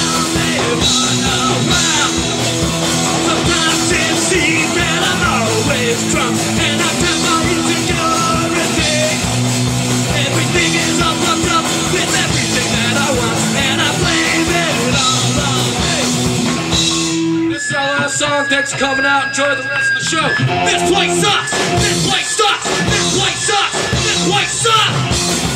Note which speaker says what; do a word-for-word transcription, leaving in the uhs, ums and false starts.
Speaker 1: Thanks for coming out. Enjoy the rest of the show. This place sucks. This place sucks. This place sucks. This place sucks.